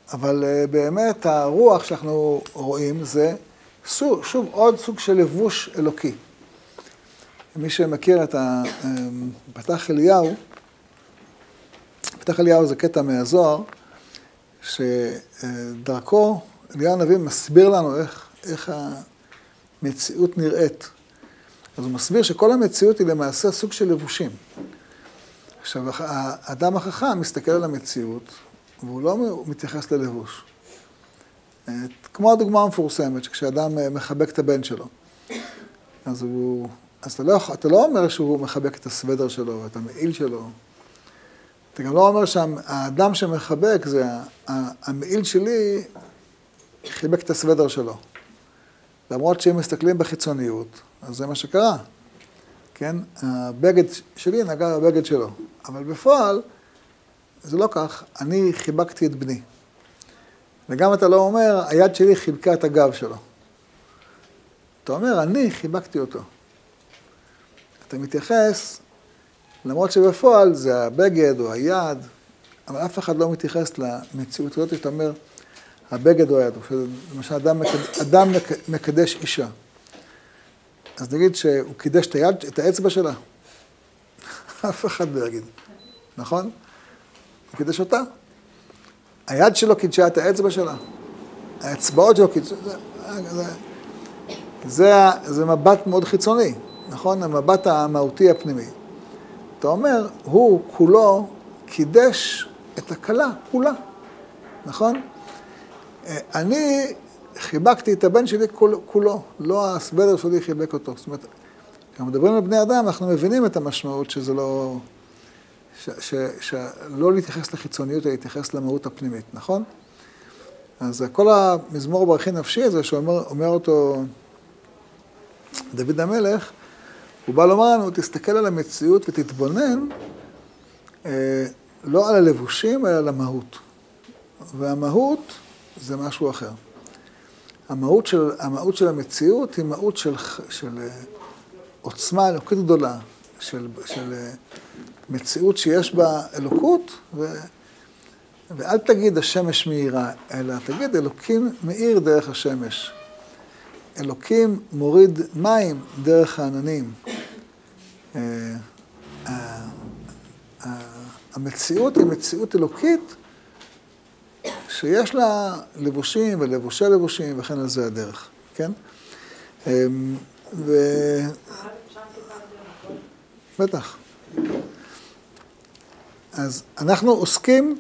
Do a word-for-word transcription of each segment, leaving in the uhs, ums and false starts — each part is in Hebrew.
אבל באמת הרוח שאנחנו רואים זה שוב, שוב עוד סוג של לבוש אלוקי. מי שמכיר את פתח אליהו, פתח אליהו זה קטע מהזוהר, שדרכו אליהו הנביא מסביר לנו איך, איך המציאות נראית. אז הוא מסביר שכל המציאות היא למעשה סוג של לבושים. עכשיו, האדם החכם מסתכל על המציאות, והוא לא מתייחס ללבוש. כמו הדוגמה המפורסמת, שכשאדם מחבק את הבן שלו, אז, הוא, אז אתה, לא, אתה לא אומר שהוא מחבק את הסוודר שלו, את המעיל שלו. אתה גם לא אומר שהאדם שמחבק, זה המעיל שלי חיבק את הסוודר שלו. למרות שהם מסתכלים בחיצוניות, אז זה מה שקרה. כן? הבגד שלי נגע בבגד שלו. אבל בפועל, זה לא כך, אני חיבקתי את בני. וגם אתה לא אומר, היד שלי חיבקה את הגב שלו. אתה אומר, אני חיבקתי אותו. אתה מתייחס, למרות שבפועל זה הבגד או היד, אבל אף אחד לא מתייחס למציאות הזאת, שאתה אומר, הבגד או היד. למשל, אדם, אדם מקדש אישה. אז נגיד שהוא קידש את היד, את האצבע שלה. אף אחד לא יגיד. נכון? הוא קידש אותה. היד שלו קידשה את האצבע שלה. האצבעות שלו קידשה. זה, זה, זה, זה מבט מאוד חיצוני. נכון? המבט המהותי הפנימי. אתה אומר, הוא כולו קידש את הכלה, כולה. נכון? אני חיבקתי את הבן שלי כולו, לא הסוודר שלי חיבק אותו. זאת אומרת, כשאנחנו מדברים על בני אדם, אנחנו מבינים את המשמעות שזה לא... ש, ש, שלא להתייחס לחיצוניות, אלא להתייחס למהות הפנימית, נכון? אז כל המזמור ברכי נפשי הזה, שאומר אומר אותו דוד המלך, הוא בא לומר לנו, תסתכל על המציאות ותתבונן, אה, לא על הלבושים, אלא על המהות. והמהות זה משהו אחר. המהות של, המהות של המציאות היא מהות של, של עוצמה אלוקית גדולה, של, של מציאות שיש בה אלוקות, ו, ואל תגיד השמש מאירה, אלא תגיד אלוקים מאיר דרך השמש. אלוקים מוריד מים דרך העננים. המציאות היא מציאות אלוקית, שיש לה לבושים ולבושי לבושים, וכן על זה הדרך, כן? ו... בטח. אז אנחנו עוסקים,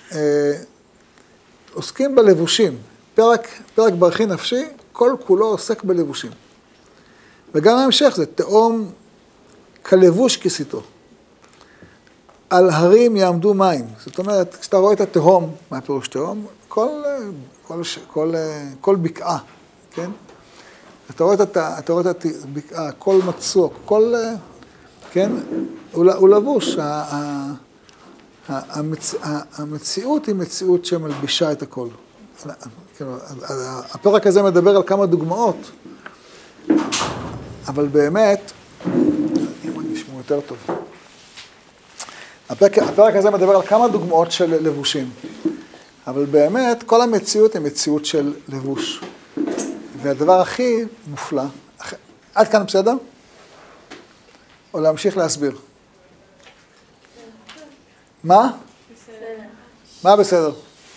עוסקים בלבושים. פרק, פרק ברכי נפשי, כל כולו עוסק בלבושים. וגם ההמשך זה תאום כלבוש כיסיתו. על הרים יעמדו מים. זאת אומרת, כשאתה רואה את התהום, מה הפירוש תהום? כל, כל, כל, כל בקעה, כן? אתה רואה את, אתה רואה את הבקעה, כל מצוק, כל, כן? הוא, הוא לבוש. המצ, המציאות היא מציאות שמלבישה את הכל. הפרק הזה מדבר על כמה דוגמאות, אבל באמת, אם אני אשמעו יותר טוב. הפרק, הפרק הזה מדבר על כמה דוגמאות של לבושים, אבל באמת כל המציאות היא מציאות של לבוש. והדבר הכי מופלא, עד כאן בסדר? או להמשיך להסביר? מה? בסדר. מה בסדר?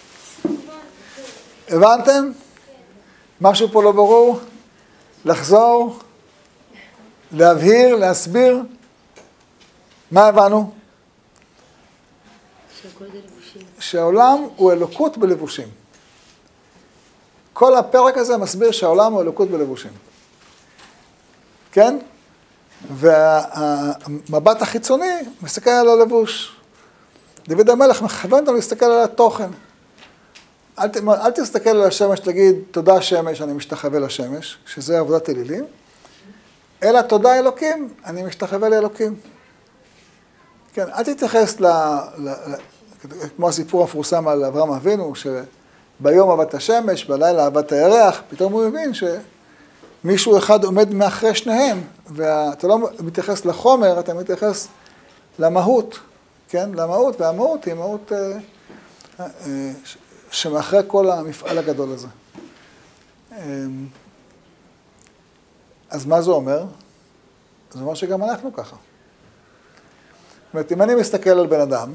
הבנתם? משהו פה לא ברור? לחזור? להבהיר? להסביר? מה הבנו? שהעולם הוא אלוקות בלבושים. כל הפרק הזה מסביר שהעולם הוא אלוקות בלבושים. כן? והמבט החיצוני מסתכל על הלבוש. דוד המלך מכוון אותנו להסתכל על התוכן. אל, אל תסתכל על השמש, תגיד, תודה שמש, אני משתחווה לשמש, שזה עבודת אלילים, אלא תודה אלוקים, אני משתחווה לאלוקים. כן, אל תתייחס ל... ל כמו הסיפור המפורסם על אברהם אבינו, שביום עבד השמש, בלילה עבד הירח, פתאום הוא מבין שמישהו אחד עומד מאחרי שניהם, ואתה לא מתייחס לחומר, אתה מתייחס למהות, כן? למהות, והמהות היא מהות שמאחרי כל המפעל הגדול הזה. אז מה זה אומר? זה אומר שגם אנחנו ככה. זאת אומרת, אם אני מסתכל על בן אדם,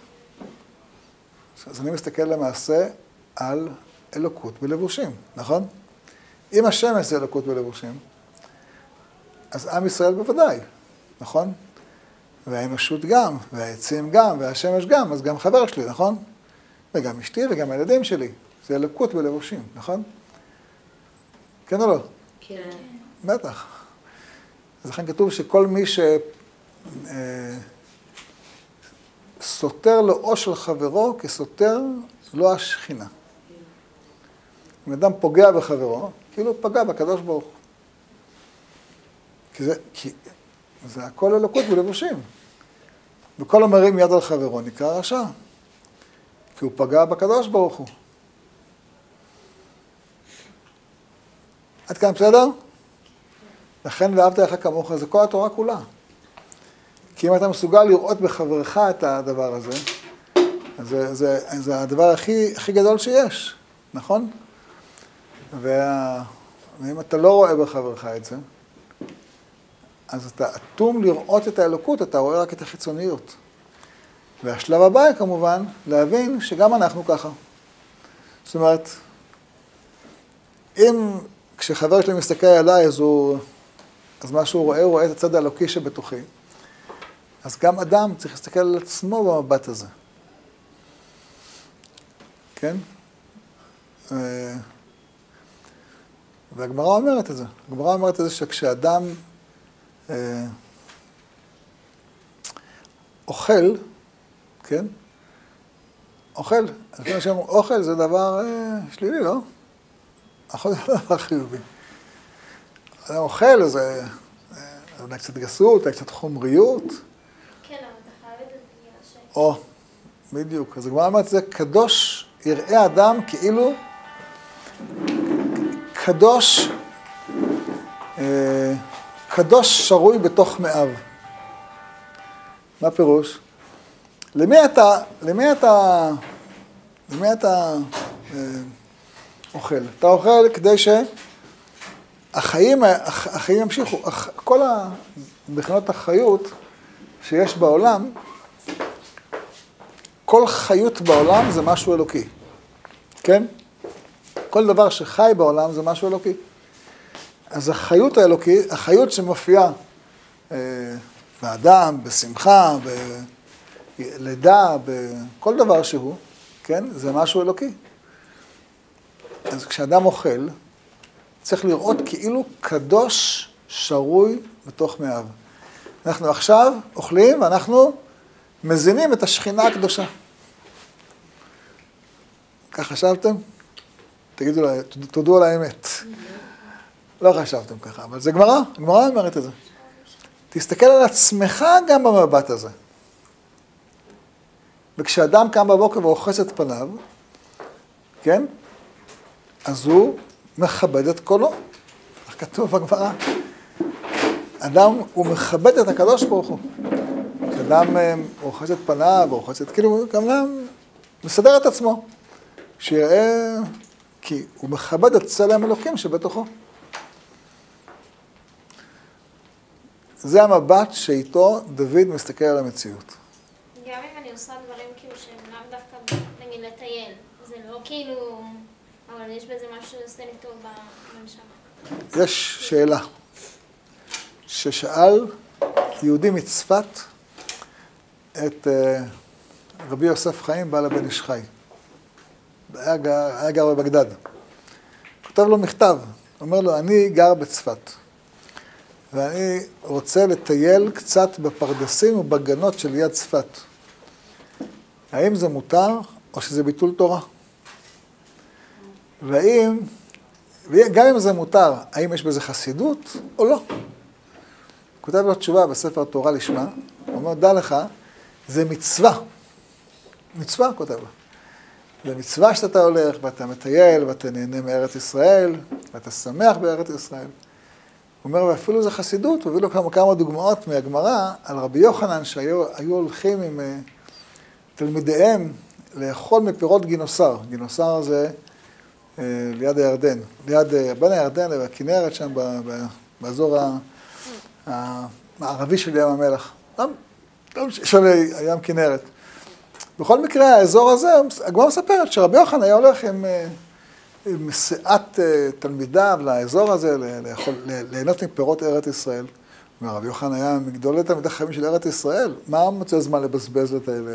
אז אני מסתכל למעשה על אלוקות בלבושים, נכון? אם השמש זה אלוקות בלבושים, אז עם ישראל בוודאי, נכון? והאנושות גם, והעצים גם, והשמש גם, אז גם חבר שלי, נכון? וגם אשתי וגם הילדים שלי. זה אלוקות בלבושים, נכון? כן או לא? כן. בטח. אז לכן כתוב שכל מי שסותר לאו של חברו כסותר לא השכינה. אם אדם פוגע בחברו, כאילו פגע בקדוש ברוך הוא. כי זה, כי זה הכל אלוקות בלבושים. וכל המרים יד על חברו נקרא רשע. כי הוא פגע בקדוש ברוך הוא. עד כאן בסדר? לכן ואהבת לך כמוך, זה כל התורה כולה. כי אם אתה מסוגל לראות בחברך את הדבר הזה, אז זה, זה, זה הדבר הכי, הכי גדול שיש, נכון? וה, ואם אתה לא רואה בחברך את זה, אז אתה אטום לראות את האלוקות, אתה רואה רק את החיצוניות. והשלב הבא, כמובן, להבין שגם אנחנו ככה. זאת אומרת, אם כשחבר שלי מסתכל עליי, אז, הוא, אז מה שהוא רואה, הוא רואה את הצד האלוקי שבתוכי. אז גם אדם צריך להסתכל על עצמו במבט הזה. כן? והגמרא אומרת את זה. הגמרא אומרת את זה שכשאדם אה, אוכל, כן? אוכל. לפני שאומרים, אוכל זה דבר אה, שלילי, לא? אוכל זה דבר חיובי. אוכל זה אולי קצת גסות, אולי קצת חומריות. כן, אבל אתה חייב את זה בגלל ש... או, בדיוק. אז הגמרא אומרת, זה קדוש יראה אדם כאילו קדוש, אה, קדוש שרוי בתוך מאב. מה פירוש? למי אתה, למי אתה, למי אתה אה, אוכל? אתה אוכל כדי שהחיים, החיים ימשיכו. כל מבחינות החיות שיש בעולם, כל חיות בעולם זה משהו אלוקי. כן? כל דבר שחי בעולם זה משהו אלוקי. אז החיות האלוקית, החיות שמופיעה אה, באדם, בשמחה, בלידה, בכל דבר שהוא, כן? זה משהו אלוקי. אז כשאדם אוכל, צריך לראות כאילו קדוש שרוי בתוך מאב. אנחנו עכשיו אוכלים ואנחנו מזינים את השכינה הקדושה. כך חשבתם? תגידו לה, תודו על האמת. לא חשבתם ככה, אבל זה גמרא, גמרא אומרת את זה. תסתכל על עצמך גם במבט הזה. וכשאדם קם בבוקר ואוחז את פניו, כן? אז הוא מכבד את קולו. איך כתוב בגמרא? אדם, הוא מכבד את הקדוש ברוך הוא. כשאדם אוחז את פניו, ואוחז את, כאילו, גם אדם מסדר את עצמו. שיראה, כי הוא מכבד את צלם אלוקים שבתוכו. זה המבט שאיתו דוד מסתכל על המציאות. גם אם אני עושה דברים כאילו שהם לאו דווקא, נגיד, לטייל, זה לא כאילו, אבל יש בזה משהו שעושה לי טוב בנשמה. יש שאלה ששאל יהודי מצפת את רבי יוסף חיים, בעל הבן איש חי. היה גר, היה גר בבגדד. כותב לו מכתב, אומר לו, אני גר בצפת, ואני רוצה לטייל קצת בפרדסים ובגנות של יד צפת. האם זה מותר או שזה ביטול תורה? והאם, גם אם זה מותר, האם יש בזה חסידות או לא? כותב לו תשובה בספר תורה לשמה, הוא אומר, דע לך, זה מצווה. מצווה, כותב לו. זה מצווה שאתה הולך, ואתה מטייל, ואתה נהנה מארץ ישראל, ואתה שמח בארץ ישראל. הוא אומר, ואפילו זה חסידות, והביא לו כמה, כמה דוגמאות מהגמרא על רבי יוחנן, שהיו היו הולכים עם uh, תלמידיהם לאכול מפירות גינוסר. גינוסר זה אה, ליד הירדן, ליד, בין הירדן והכנרת שם, באזור המערבי של ים המלח. של הים כנרת. בכל מקרה, האזור הזה, הגמרא מספרת שרבי יוחנן היה הולך עם, עם סעת תלמידיו לאזור הזה, לאכול, ליהנות מפירות ארץ ישראל. רבי יוחנן היה מגדולי תלמידי חכמים של ארץ ישראל, מה מוצא זמן לבזבז את האלה?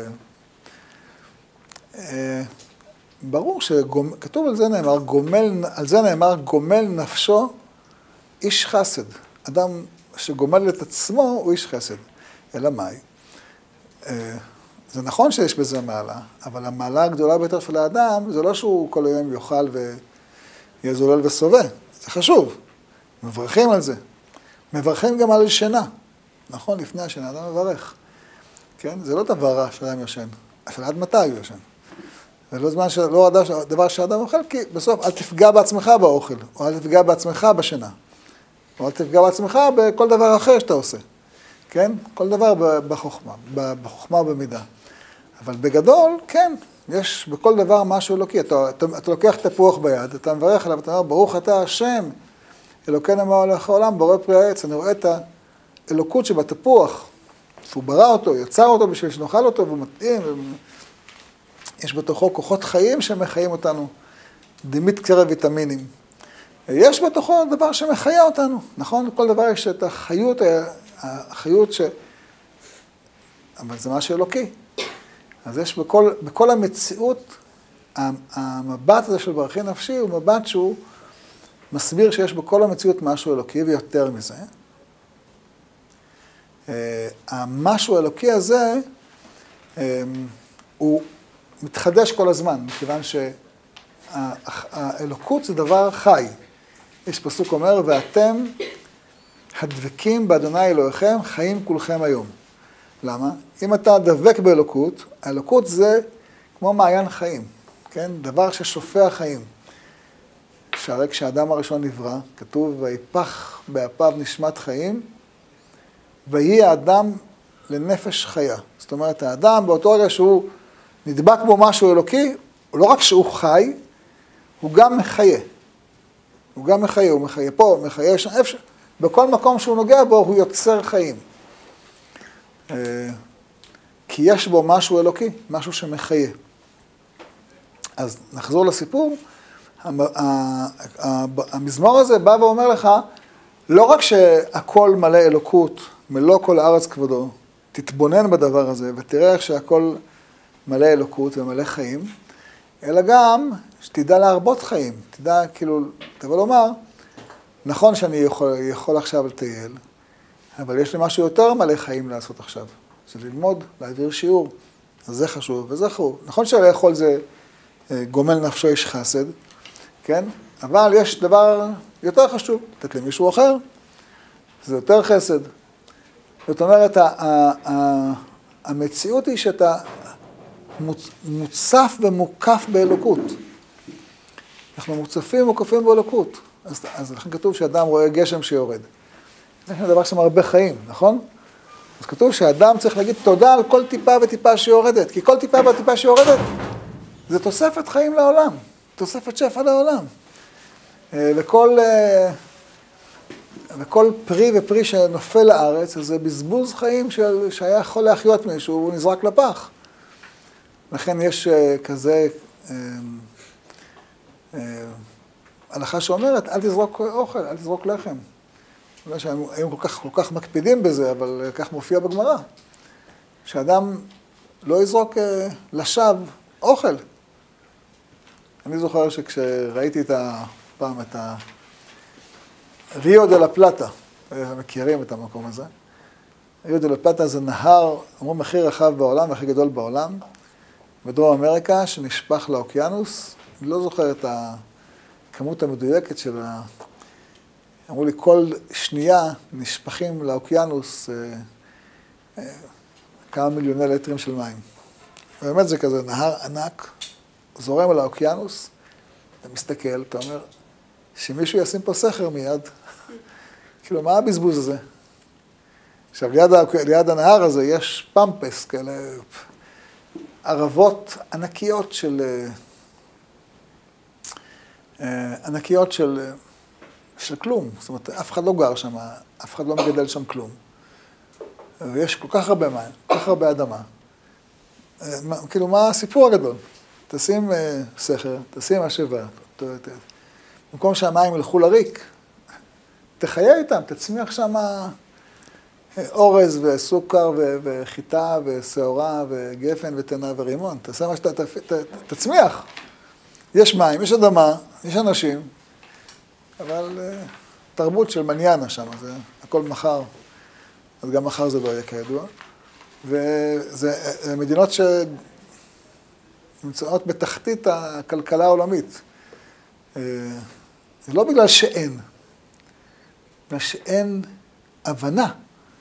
ברור שכתוב על זה נאמר, גומל, על זה נאמר, גומל נפשו איש חסד. אדם שגומל את עצמו הוא איש חסד. אלא מאי? זה נכון שיש בזה מעלה, אבל המעלה הגדולה ביותר של האדם, זה לא שהוא כל היום יאכל ויהיה זולל וסובה. זה חשוב. מברכים על זה. מברכים גם על שינה. נכון, לפני השינה אדם מברך. כן? זה לא דבר רע שאדם יושן. השאלה עד מתי הוא יושן. זה לא זמן שלא דבר שאדם אוכל, כי בסוף אל תפגע בעצמך באוכל, או אל תפגע בעצמך בשינה, או אל תפגע בעצמך בכל דבר אחר שאתה עושה. כן? כל דבר בחוכמה, בחוכמה ובמידה. אבל בגדול, כן, יש בכל דבר משהו אלוקי. אתה, אתה, אתה לוקח תפוח ביד, אתה מברך עליו, אתה אומר, ברוך אתה השם, אלוקינו מהלך העולם, בורא פרי העץ. אני רואה את האלוקות שבתפוח, שהוא ברא אותו, יצר אותו בשביל שנאכל אותו, והוא מתאים, יש בתוכו כוחות חיים שמחיים אותנו, דמית קרב ויטמינים. יש בתוכו דבר שמחיה אותנו, נכון? כל דבר יש את החיות, החיות ש... אבל זה משהו אלוקי. אז יש בכל, בכל המציאות, המבט הזה של ברכי נפשי הוא מבט שהוא מסביר שיש בכל המציאות משהו אלוקי ויותר מזה. המשהו האלוקי הזה הוא מתחדש כל הזמן, מכיוון שהאלוקות זה דבר חי. יש פסוק אומר, ואתם הדבקים באדוני אלוהיכם, חיים כולכם היום. למה? אם אתה דבק באלוקות, האלוקות זה כמו מעיין חיים, כן? דבר ששופע חיים. שהרי כשהאדם הראשון נברא, כתוב, ויפח באפיו נשמת חיים, ויהי האדם לנפש חיה. זאת אומרת, האדם באותו רגע שהוא נדבק בו משהו אלוקי, לא רק שהוא חי, הוא גם מחיה. הוא גם מחיה, הוא מחיה פה, הוא מחיה שם, איפה, בכל מקום שהוא נוגע בו, הוא יוצר חיים. כי יש בו משהו אלוקי, משהו שמחיה. אז נחזור לסיפור, המזמור הזה בא ואומר לך, לא רק שהכל מלא אלוקות, מלוא כל הארץ כבודו, תתבונן בדבר הזה ותראה איך שהכל מלא אלוקות ומלא חיים, אלא גם שתדע להרבות חיים, תדע כאילו, תבוא לומר, נכון שאני יכול, יכול עכשיו לטייל, אבל יש לי משהו יותר מלא חיים לעשות עכשיו, זה ללמוד, להעביר שיעור, אז זה חשוב וזה חשוב. נכון שלאכול זה גומל נפשו איש חסד, כן? אבל יש דבר יותר חשוב, לתת למישהו אחר, זה יותר חסד. זאת אומרת, המציאות היא שאתה מוצף ומוקף באלוקות. אנחנו מוצפים ומוקפים באלוקות. אז, אז לכן כתוב שאדם רואה גשם שיורד. זה דבר שם הרבה חיים, נכון? אז כתוב שאדם צריך להגיד תודה על כל טיפה וטיפה שיורדת, כי כל טיפה וטיפה שיורדת זה תוספת חיים לעולם, תוספת שפע לעולם. וכל, וכל פרי ופרי שנופל לארץ, אז זה בזבוז חיים של, שהיה יכול להחיות מישהו, הוא נזרק לפח. לכן יש כזה הלכה שאומרת, אל תזרוק אוכל, אל תזרוק לחם. אולי שהיום כל כך, כל כך מקפידים בזה, אבל כך מופיע בגמרא. שאדם לא יזרוק לשווא אוכל. אני זוכר שכשראיתי את הפעם את הריו דה לה פלטה, מכירים את המקום הזה. ריו דה לה פלטה זה נהר, אמרו הכי רחב בעולם, הכי גדול בעולם, בדרום אמריקה, שנשפך לאוקיינוס. אני לא זוכר את הכמות המדויקת של ה... אמרו לי, כל שנייה נשפכים לאוקיינוס אה, אה, כמה מיליוני ליטרים של מים. באמת זה כזה נהר ענק, זורם על האוקיינוס, אתה מסתכל, אתה אומר, שמישהו ישים פה סכר מיד. כאילו, מה הבזבוז הזה? עכשיו, ליד, ליד הנהר הזה יש פמפס כאלה ערבות ענקיות של, ענקיות של, של כלום. זאת אומרת, אף אחד לא גר שם, אף אחד לא מגדל שם כלום. ויש כל כך הרבה מים, כל כך הרבה אדמה. כאילו, מה הסיפור הגדול? תשים סכר, תשים משאבה. במקום שהמים ילכו לריק, תחיה איתם, תצמיח שם אורז וסוכר וחיטה ושעורה וגפן ותנה ורימון. תעשה מה שאתה, תצמיח. יש מים, יש אדמה, יש אנשים, אבל תרבות של מניאנה שם, זה הכל מחר, אז גם מחר זה לא יהיה כידוע. וזה מדינות שנמצאות בתחתית הכלכלה העולמית. זה לא בגלל שאין, בגלל שאין הבנה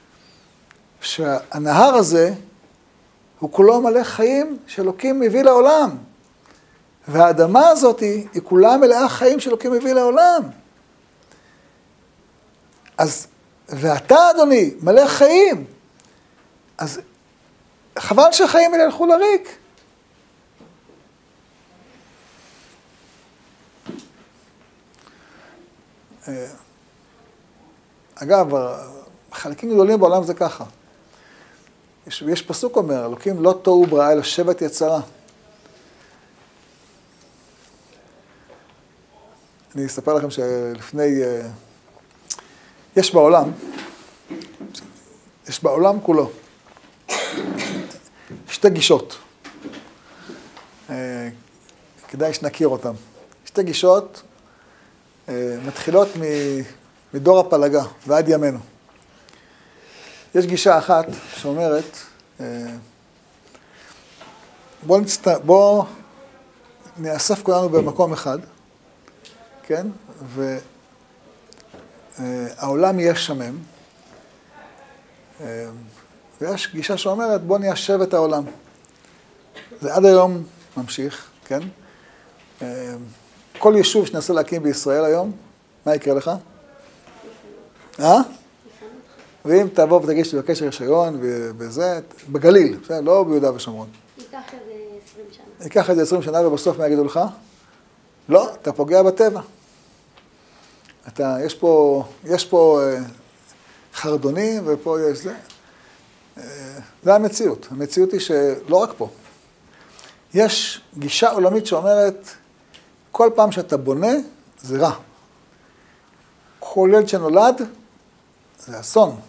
שהנהר הזה הוא כולו מלא חיים שאלוקים מביא לעולם. והאדמה הזאת היא, היא כולה מלאה חיים שאלוקים מביא לעולם. אז, ואתה אדוני, מלא חיים. אז חבל שהחיים האלה ילכו לריק. אגב, חלקים גדולים בעולם זה ככה. יש, יש פסוק אומר, אלוקים לא תוהו בראה אלא שבט יצרה. אני אספר לכם שלפני, יש בעולם, יש בעולם כולו, שתי גישות. כדאי שנכיר אותן. שתי גישות מתחילות מדור הפלגה ועד ימינו. יש גישה אחת שאומרת, בוא, נצט... בוא נאסף כולנו במקום אחד, כן? והעולם יהיה שמם. ויש גישה שאומרת, בוא ניישב את העולם. זה עד היום ממשיך, כן? כל יישוב שננסה להקים בישראל היום, מה יקרה לך? אה? ואם תבוא ותגיש לבקש רישיון וזה, בגליל, לא ביהודה ושומרון. ייקח איזה עשרים שנה. ייקח איזה עשרים שנה ובסוף מה יגידו לך? לא, אתה פוגע בטבע. אתה, יש פה, יש פה חרדונים ופה יש זה. זה המציאות. המציאות היא שלא רק פה. יש גישה עולמית שאומרת, כל פעם שאתה בונה, זה רע. כל ילד שנולד, זה אסון.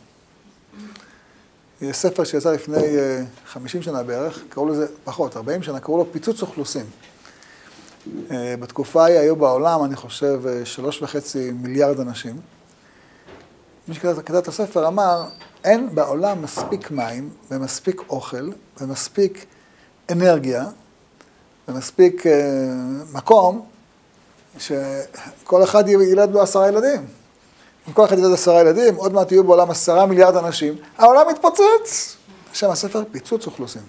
יש ספר שיצא לפני חמישים שנה בערך, קראו לזה פחות, ארבעים שנה, קראו לו פיצוץ אוכלוסין. בתקופה ההיא היו בעולם, אני חושב, שלוש וחצי מיליארד אנשים. מי שכתב את הספר אמר, אין בעולם מספיק מים, ומספיק אוכל, ומספיק אנרגיה, ומספיק מקום, שכל אחד ילד לו עשרה ילדים. אם כל אחד ילד עשרה ילדים, עוד מעט יהיו בעולם עשרה מיליארד אנשים, העולם מתפוצץ. שם הספר פיצוץ אוכלוסין.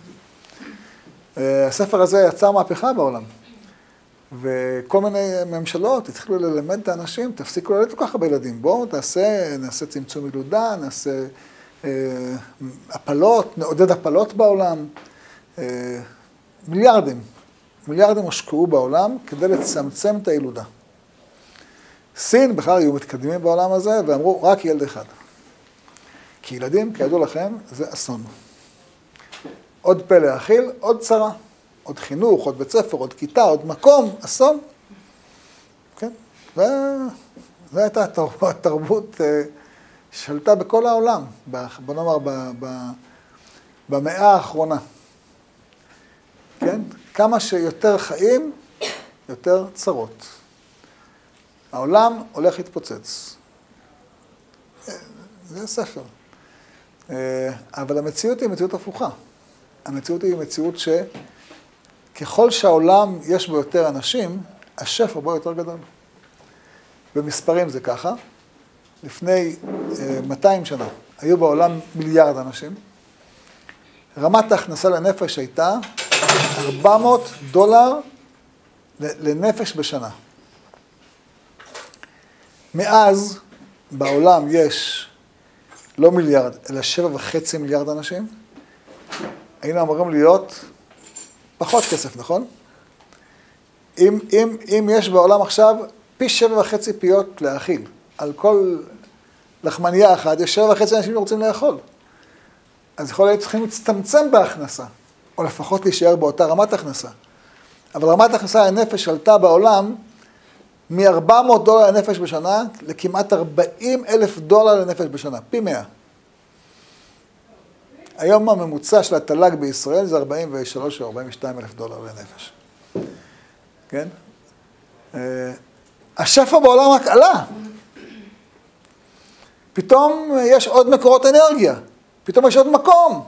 הספר הזה יצר מהפכה בעולם. וכל מיני ממשלות התחילו ללמד את האנשים, תפסיקו ללדת כל כך הרבה ילדים. בואו תעשה, נעשה צמצום ילודה, נעשה אה, הפלות, נעודד הפלות בעולם. אה, מיליארדים, מיליארדים הושקעו בעולם כדי לצמצם את הילודה. סין בכלל היו מתקדמים בעולם הזה ואמרו רק ילד אחד. כי ילדים, כידוע לכם, זה אסון. עוד פה להאכיל, עוד צרה. עוד חינוך, עוד בית ספר, עוד כיתה, עוד מקום, אסון. כן? וזו הייתה התרבות שלטה בכל העולם, בוא נאמר, במאה האחרונה. כן? כמה שיותר חיים, יותר צרות. העולם הולך להתפוצץ. זה ספר. אבל המציאות היא מציאות הפוכה. המציאות היא מציאות שככל שהעולם יש בו יותר אנשים, השפע בו יותר גדול. במספרים זה ככה. לפני מאתיים שנה היו בעולם מיליארד אנשים. רמת ההכנסה לנפש הייתה ארבע מאות דולר לנפש בשנה. מאז בעולם יש לא מיליארד, אלא שבע וחצי מיליארד אנשים. היינו אמורים להיות פחות כסף, נכון? אם, אם, אם יש בעולם עכשיו פי שבע וחצי פיות להאכיל, על כל לחמניה אחת, יש שבע וחצי אנשים שרוצים לאכול. אז יכול להיות צריכים להצטמצם בהכנסה, או לפחות להישאר באותה רמת הכנסה. אבל רמת הכנסה לנפש עלתה בעולם מ-ארבע מאות דולר לנפש בשנה לכמעט ארבעים אלף דולר לנפש בשנה, פי מאה. היום הממוצע של התל"ג בישראל זה ארבעים ושלוש או ארבעים ושתיים אלף דולר לנפש. כן? השפע בעולם רק עלה. פתאום יש עוד מקורות אנרגיה. פתאום יש עוד מקום.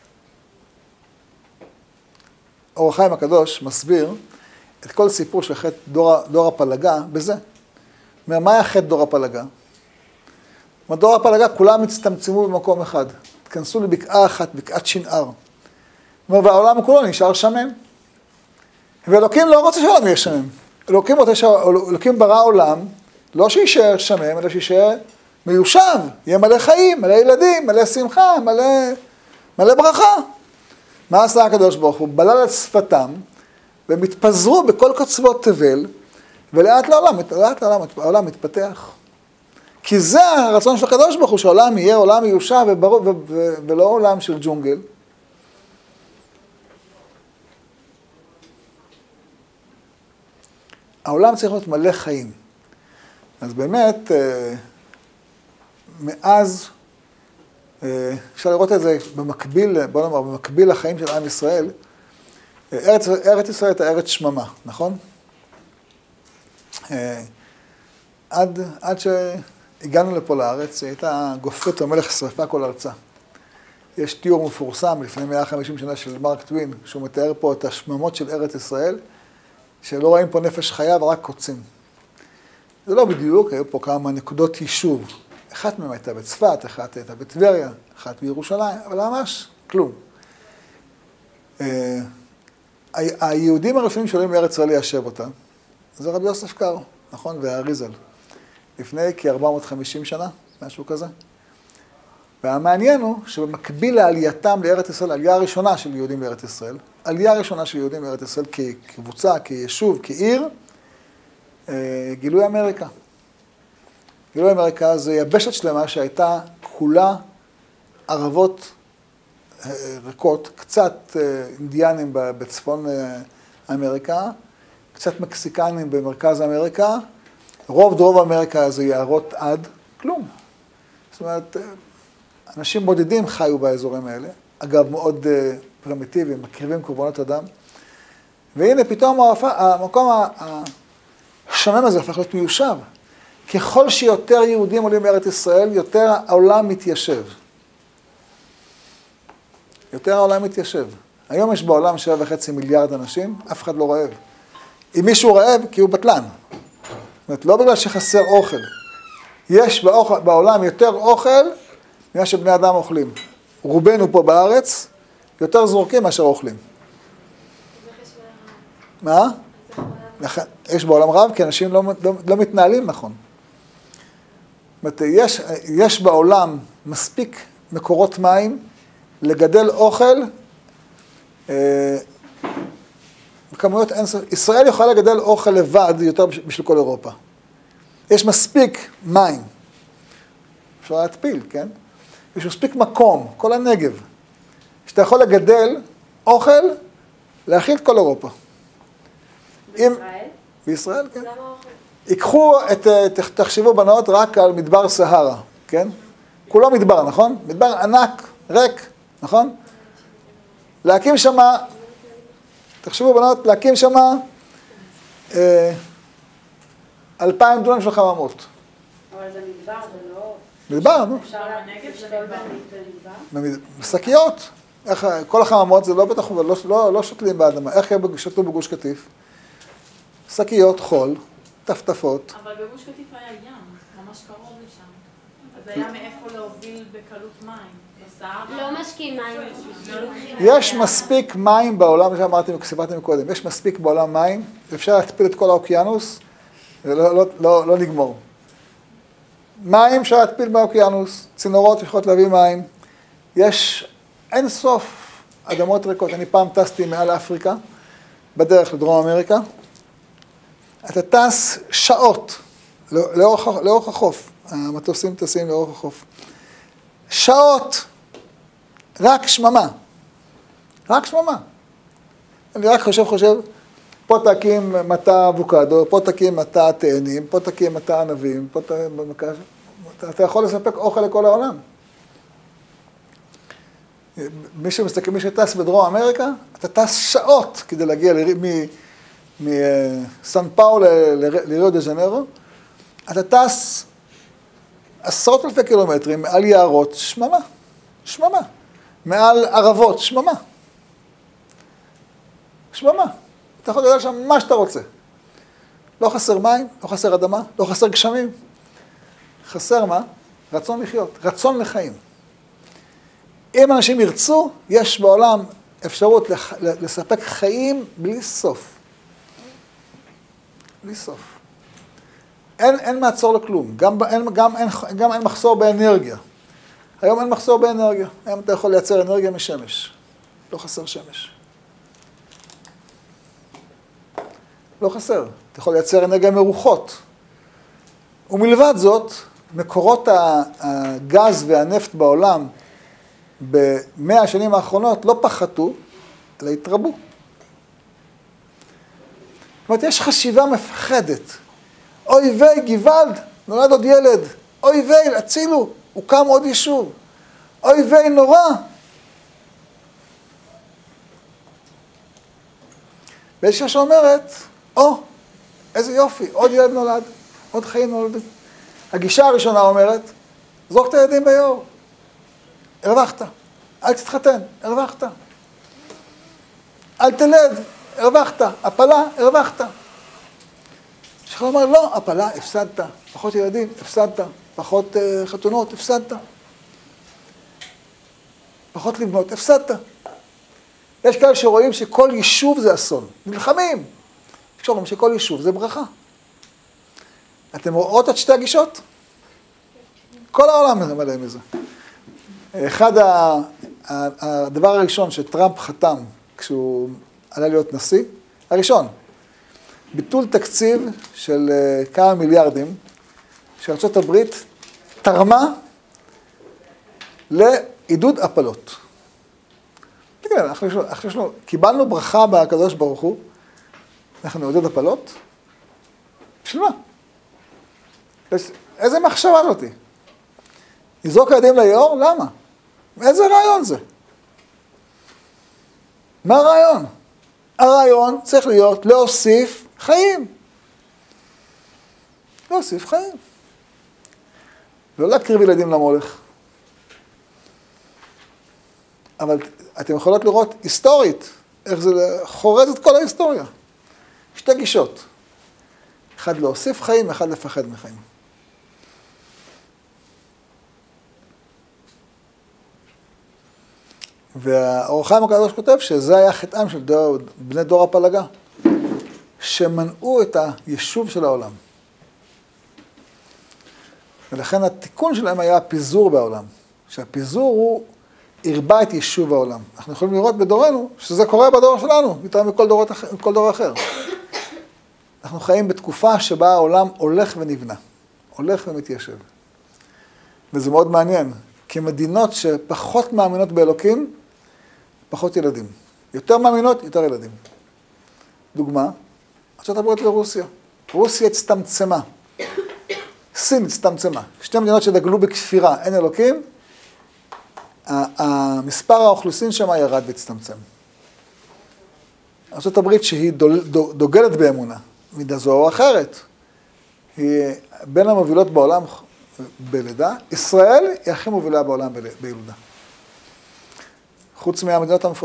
אור החיים הקדוש מסביר את כל סיפור של חטא דור, דור הפלגה בזה. אומר, מה היה חטא דור הפלגה? דור הפלגה כולם הצטמצמו במקום אחד. התכנסו לבקעה אחת, בקעת שנער. אומר, והעולם כולו נשאר שמם. ואלוקים לא רוצה שהעולם יהיה שמם. אלוקים, רוצה שה... אלוקים ברא עולם, לא שישאר שמם, אלא שישאר מיושב, יהיה מלא חיים, מלא ילדים, מלא שמחה, מלא, מלא ברכה. מה עשה הקדוש ברוך הוא? בלל את שפתם, והם התפזרו בכל קצוות תבל, ולאט לעולם, לאט לעולם, העולם מתפתח. כי זה הרצון של הקדוש ברוך הוא, שהעולם יהיה עולם מיושב וברור, ו- ו- ולא עולם של ג'ונגל. העולם צריך להיות מלא חיים. אז באמת, מאז, אפשר לראות את זה במקביל, בוא נאמר, במקביל לחיים של עם ישראל, ארץ, ארץ ישראל הייתה ארץ שממה, נכון? עד, עד שהגענו לפה לארץ, היא הייתה גופרת המלך שרפה כל ארצה. יש תיאור מפורסם לפני מאה וחמישים שנה של מרק טווין, שהוא מתאר פה את השממות של ארץ ישראל, שלא רואים פה נפש חיה ורק קוצים. זה לא בדיוק, היו פה כמה נקודות יישוב. אחת מהן הייתה בצפת, אחת הייתה בטבריה, אחת בירושלים, אבל ממש כלום. היהודים הראשונים שעולים לארץ ישראל ליישב אותה, זה רבי יוסף קארו, נכון? והאריזל. לפני כ-ארבע מאות וחמישים שנה, משהו כזה. והמעניין הוא שבמקביל לעלייתם לארץ ישראל, העלייה הראשונה של יהודים לארץ ישראל, עלייה הראשונה של יהודים לארץ ישראל כקבוצה, כיישוב, כעיר, גילוי אמריקה. גילוי אמריקה זה יבשת שלמה שהייתה כולה ערבות ריקות, קצת אינדיאנים בצפון אמריקה, קצת מקסיקנים במרכז אמריקה, רוב דרוב אמריקה זה יערות עד, כלום. זאת אומרת, אנשים בודדים חיו באזורים האלה, אגב מאוד פרימיטיביים, מקריבים קורבנות אדם, והנה פתאום המקום השמם הזה הפך להיות מיושב. ככל שיותר יהודים עולים לארץ ישראל, יותר העולם מתיישב. יותר העולם מתיישב. היום יש בעולם שבע וחצי מיליארד אנשים, אף אחד לא רעב. אם מישהו רעב, כי הוא בטלן. זאת אומרת, לא בגלל שחסר אוכל. יש באוכל, בעולם יותר אוכל ממה שבני אדם אוכלים. רובנו פה בארץ יותר זורקים מאשר אוכלים. מה? יש בעולם רב, כי אנשים לא, לא, לא מתנהלים נכון. זאת אומרת, יש, יש בעולם מספיק מקורות מים לגדל אוכל, אה, בכמויות אין סוף. ישראל יכולה לגדל אוכל לבד יותר בשביל כל אירופה. יש מספיק מים. אפשר להתפיל, כן? יש מספיק מקום, כל הנגב, שאתה יכול לגדל אוכל להאכיל את כל אירופה. בישראל? בישראל, כן. ייקחו את, תחשבו בנות רק על מדבר סהרה, כן? כולו מדבר, נכון? מדבר ענק, ריק, נכון? להקים שמה, תחשבו בנות, להקים שמה אה, אלפיים דונם של חממות. אבל זה מדבר, זה לא... מדבר, נו. אפשר לשתול במדבר? בשקיות. איך, כל החממות זה לא בטח, לא, לא, לא שותלים באדמה. איך הם שתלו בגוש קטיף? שקיות, חול, טפטפות. אבל בגוש קטיף היה ים, ממש קרוב לשם. אז היה מאיפה להוביל בקלות מים. בסהרה. לא משקיעים מים. יש מספיק מים בעולם, שאמרתי, סיפרתי מקודם, יש מספיק בעולם מים, אפשר להתפיל את כל האוקיינוס, ולא לא, לא, לא נגמור. מים אפשר להתפיל באוקיינוס, צינורות יכולות להביא מים, יש אין סוף אדמות ריקות. אני פעם טסתי מעל אפריקה, בדרך לדרום אמריקה, אתה טס שעות לאורך, לאורך החוף, המטוסים טסים לאורך החוף. שעות, רק שממה, רק שממה. אני רק חושב, חושב, פה תקים מטע אבוקדו, פה תקים מטע תאנים, פה תקים מטע ענבים, פה תקים... אתה יכול לספק אוכל לכל העולם. מי שמסתכל, מי שטס בדרום אמריקה, אתה טס שעות כדי להגיע מסן פאולו לריו דה ז'נרו, אתה טס עשרות אלפי קילומטרים מעל יערות, שממה, שממה, מעל ערבות, שממה, שממה. אתה יכול לדעת שם מה שאתה רוצה. לא חסר מים, לא חסר אדמה, לא חסר גשמים. חסר מה? רצון לחיות, רצון לחיים. אם אנשים ירצו, יש בעולם אפשרות לספק חיים בלי סוף. בלי סוף. אין, אין מעצור לכלום, גם, אין, גם, אין, גם אין מחסור באנרגיה. היום אין מחסור באנרגיה, היום אתה יכול לייצר אנרגיה משמש. לא חסר שמש. לא חסר, אתה יכול לייצר אנרגיה מרוחות. ומלבד זאת, מקורות הגז והנפט בעולם במאה השנים האחרונות לא פחתו, אלא התרבו. זאת אומרת, יש חשיבה מפחדת. אוי ויי, גיוולד, נולד עוד ילד. אוי ויי, הצילו, הוקם עוד יישוב. אוי ויי, נורא. ויש שאומרת, או, איזה יופי, עוד ילד נולד, עוד חיים נולדים. הגישה הראשונה אומרת, זרוק את הילדים ביאור. הרווחת. אל תתחתן, הרווחת. אל תלד, הרווחת. הפלה, הרווחת. שכל אומר, לא, הפלה, הפסדת. פחות ילדים, הפסדת. פחות uh, חתונות, הפסדת. פחות לבנות, הפסדת. יש כאלה שרואים שכל יישוב זה אסון. נלחמים. יש שאומרים שכל יישוב זה ברכה. אתם רואות את שתי הגישות? כל העולם מלא מזה. אחד הדבר הראשון שטראמפ חתם כשהוא עלה להיות נשיא, הראשון, ביטול תקציב של כמה מיליארדים שארצות הברית תרמה לעידוד הפלות. תגיד, אנחנו, אנחנו קיבלנו ברכה בקדוש ברוך הוא, אנחנו נעודד הפלות? בשביל מה? איזה מחשבה זאתי? נזרוק ילדים ליאור? למה? איזה רעיון זה? מה הרעיון? הרעיון צריך להיות להוסיף חיים. להוסיף חיים. לא להקריב ילדים למולך. אבל אתם יכולות לראות היסטורית, איך זה חורז את כל ההיסטוריה. שתי גישות. אחד להוסיף חיים, אחד לפחד מחיים. והאור החיים הקדוש כותב שזה היה חטאם של דור, בני דור הפלגה, שמנעו את היישוב של העולם. ולכן התיקון שלהם היה הפיזור בעולם. שהפיזור הוא הרבה את יישוב העולם. אנחנו יכולים לראות בדורנו שזה קורה בדור שלנו, יותר מכל דור, מכל דור אחר. אנחנו חיים בתקופה שבה העולם הולך ונבנה, הולך ומתיישב. וזה מאוד מעניין, כי מדינות שפחות מאמינות באלוקים, פחות ילדים. יותר מאמינות, יותר ילדים. דוגמה, ארצות הברית ורוסיה. רוסיה הצטמצמה. סין הצטמצמה. שתי מדינות שדגלו בכפירה, אין אלוקים, המספר האוכלוסין שם ירד והצטמצם. ארצות הברית שהיא דוגלת באמונה, מידה זו או אחרת, היא בין המובילות בעולם בלידה, ישראל היא הכי מובילה בעולם בילודה. חוץ מהמדינות המפ...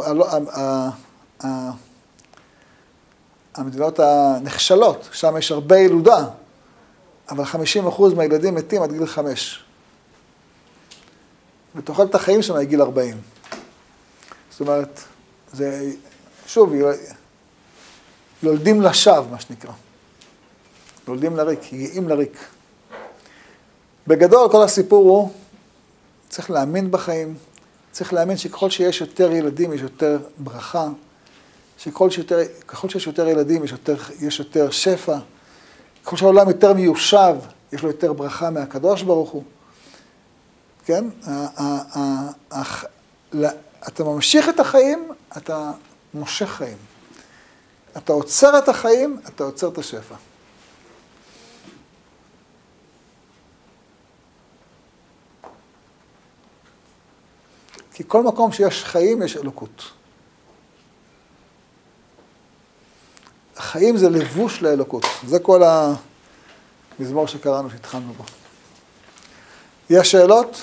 המדינות הנחשלות, שם יש הרבה ילודה, אבל חמישים אחוז מהילדים מתים עד גיל חמש. ותוחלת החיים שם היא גיל ארבעים. זאת אומרת, זה, שוב, יולדים לשווא, מה שנקרא. יולדים לריק, יגעים לריק. בגדול, כל הסיפור הוא, צריך להאמין בחיים, צריך להאמין שככל שיש יותר ילדים, יש יותר ברכה, שככל שיותר, ככל שיש יותר ילדים, יש יותר, יש יותר שפע. ככל שהעולם יותר מיושב, יש לו יותר ברכה מהקדוש ברוך הוא. כן? אתה ממשיך את החיים, אתה מושך חיים. אתה עוצר את החיים, אתה עוצר את השפע. כי כל מקום שיש חיים, יש אלוקות. החיים זה לבוש לאלוקות. זה כל המזמור שקראנו, שהתחלנו בו. יש שאלות?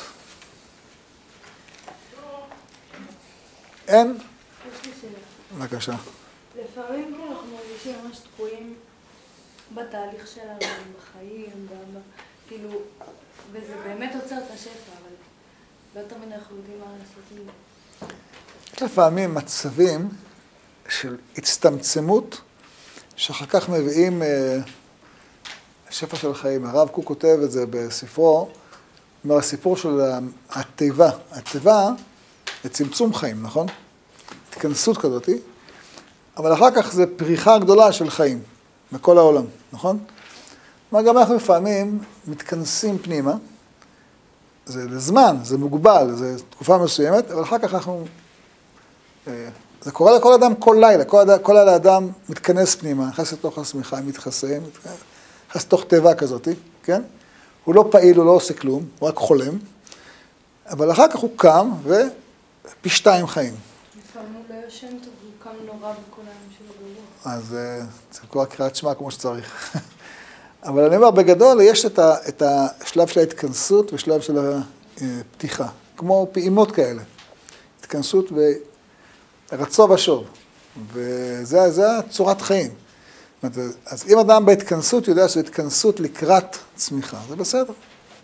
אין? יש לי שאלה. בבקשה. לפעמים אנחנו מרגישים ממש תקועים בתהליך שלנו, בחיים, כאילו, וזה באמת עוצר את השפע, אבל לא תמיד אנחנו יודעים מה לעשות עם זה. יש לפעמים מצבים של הצטמצמות, שאחר כך מביאים שפע של חיים. הרב קוק כותב את זה בספרו, אומר הסיפור של התיבה. התיבה זה צמצום חיים, נכון? התכנסות כזאת, אבל אחר כך זה פריחה גדולה של חיים בכל העולם, נכון? כלומר, גם אנחנו לפעמים מתכנסים פנימה, זה לזמן, זה מוגבל, זה תקופה מסוימת, אבל אחר כך אנחנו... זה קורה לכל אדם כל לילה, כל, כל לילה אדם מתכנס פנימה, נכנס לתוך השמיכה, מתחסה, נכנס לתוך תיבה כזאת, כן? הוא לא פעיל, הוא לא עושה כלום, הוא רק חולם, אבל אחר כך הוא קם ופי שתיים חיים. לפעמים הוא לא ישן טוב, הוא קם נורא בכל היום שלו גרוע. אז צריך לקרוא קריאת שמע כמו שצריך. אבל אני אומר, בגדול יש את, ה, את השלב של ההתכנסות ושלב של הפתיחה, כמו פעימות כאלה. התכנסות ורצו ושוב, וזה צורת חיים. אז אם אדם בהתכנסות יודע שזו התכנסות לקראת צמיחה, זה בסדר.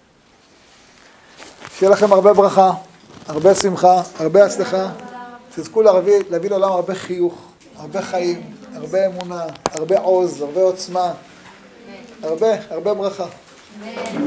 שיהיה לכם הרבה ברכה, הרבה שמחה, הרבה הצלחה. תזכו להביא, להביא לעולם הרבה חיוך, הרבה חיים, הרבה אמונה, הרבה עוז, הרבה עוצמה, הרבה, הרבה ברכה.